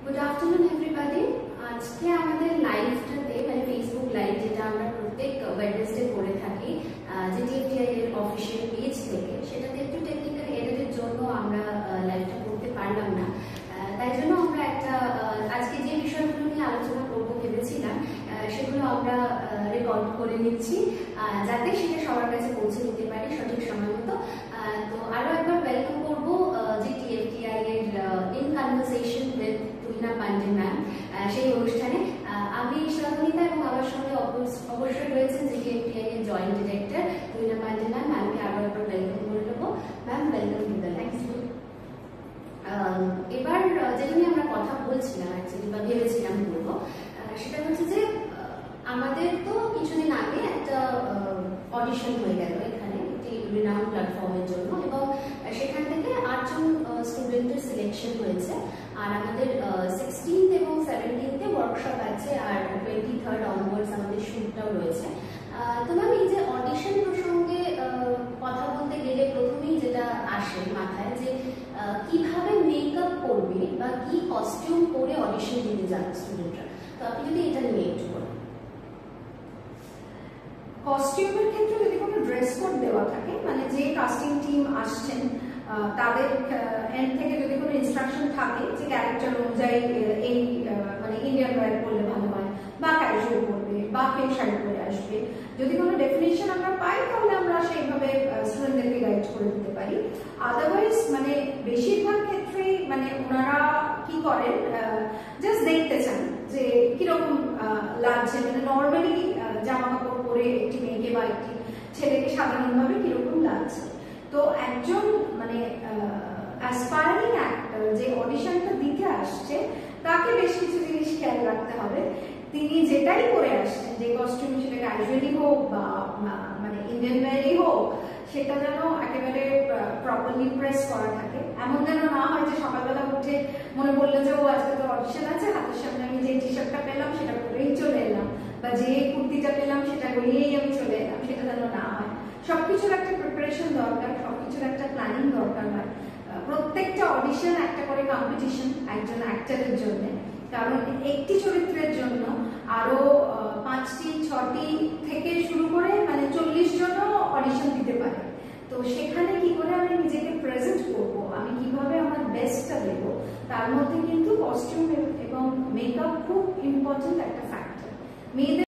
Good afternoon everybody. আজকে আমাদের লাইভটাতে মানে ফেসবুক লাইভ যেটা আমরা প্রত্যেক ওয়েডনেসডে করে থাকি জিটিএফটিআই এর অফিসিয়াল পেজ থেকে, সেটাতে একটু টেকনিক্যাল এররের জন্য আমরা লাইভটা করতে পারলাম না। তাই জন্য আমরা একটা আজকে যে বিষয়গুলো নিয়ে আলোচনা করবো ভেবেছিলাম সেগুলো আমরা রেকর্ড করে নিচ্ছি যাতে সেটা সবার কাছে পৌঁছে দিতে পারি সঠিক সময় মতো। তো আরো একবার ওয়েলকাম করবো জিটিএফটিআই এর in conversation with Tuhina Pandey ma'am সেই অনুষ্ঠানে। আমি শ্রাবণীতা এবং আমার সঙ্গে অবশ্যই রয়েছেন জিটিএফটিআই এর joint director Tuhina Pandey ma'am. ম্যামকে আরো একবার ওয়েলকাম করে নেবো। Ma'am welcome to the live. এবার যেটা নিয়ে আমরা কথা বলছিলাম অ্যাকচুয়ালি বা ভেবেছিলাম বলবো, সেটা হচ্ছে যে আমাদের তো কিছুদিন আগে একটা অডিশন হয়ে গেল এখানে একটি রিনাউন্ড প্ল্যাটফর্মের জন্য, এবং সেখান থেকে 8 জন স্টুডেন্টের সিলেকশন হয়েছে। আর আমাদের 16th এবং 17th ওয়ার্কশপ আছে, আর 23rd অনওয়ার্ডস আমাদের শুটটাও রয়েছে। তো ম্যাম এই যে অডিশন প্রসঙ্গে কথা বলতে গেলে প্রথমেই যেটা আসে মাথায় যে কিভাবে মেকআপ করবে বা কি কস্টিউম পরে অডিশন দিতে যাবে স্টুডেন্টরা, তো আপনি যদি এটা নিয়ে একটু বলেন। কস্টিউমের ক্ষেত্রে যদি কোনো ড্রেস কোড দেওয়া থাকে, মানে যে কাস্টিং টিম আসছেন তাদের এন্ড থেকে যদি কোনো ইনস্ট্রাকশন থাকে যে ক্যারেক্টার অনুযায়ী এই মানে ইন্ডিয়ান ওয়্যার করলে ভালো হয় বা ক্যাজুয়াল করবে বা পিঙ্ক শাড়ি পরে আসবে, যদি কোনো ডেফিনেশন আমরা পাই তাহলে আমরা সেইভাবে স্টুডেন্টদেরকে গাইড করে দিতে পারি। আদারওয়াইজ মানে বেশিরভাগ ক্ষেত্রেই মানে ওনারা কি করেন, জাস্ট দেখতে চান যে কিরকম লাগছে, মানে নর্মালি জামা কাপড় পরে একটি মেয়েকে বা একটি ছেলেকে সাধারণভাবে কিরকম লাগছে। তো একজন মানে অ্যাসপায়ারিং অ্যাক্টর যে অডিশনটা দিতে আসছে তাকে বেশ কিছু জিনিস খেয়াল রাখতে হবে। তিনি যেটাই করে আসছেন, যে কস্টিউম, সেটা ক্যাজুয়ালি হোক বা মানে ইন্ডিয়ান ওয়্যারই হোক, সেটা যেন একেবারে প্রপারলি প্রেস করা থাকে। এমন যেন না হয় যে সকালবেলা উঠে মনে পড়লো যে ও আজকে তো অডিশন আছে, হাতের সামনে আমি যে টি শার্টটা পেলাম সেটা পরেই চলে এলাম, বা যে কুর্তিটা পেলাম সেটা পরেই আমি চলে এলাম, সেটা যেন না হয়। সবকিছুর একটা প্রিপারেশন দরকার, সবকিছুর একটা প্ল্যানিং দরকার হয়। প্রত্যেকটা অডিশন একটা করে কম্পিটিশন একজন অ্যাক্টরের জন্য, কারণ একটি চরিত্রের জন্য আরো 5টি 6টি থেকে শুরু করে মানে 40 জনও অডিশন দিতে পারে। তো সেখানে কি করে আমি নিজেকে প্রেজেন্ট করব, আমি কিভাবে আমার বেস্টটা দেব, তার মধ্যে কিন্তু কস্টিউম এবং মেকআপ খুব ইম্পর্টেন্ট একটা ফ্যাক্টর। মেয়েদের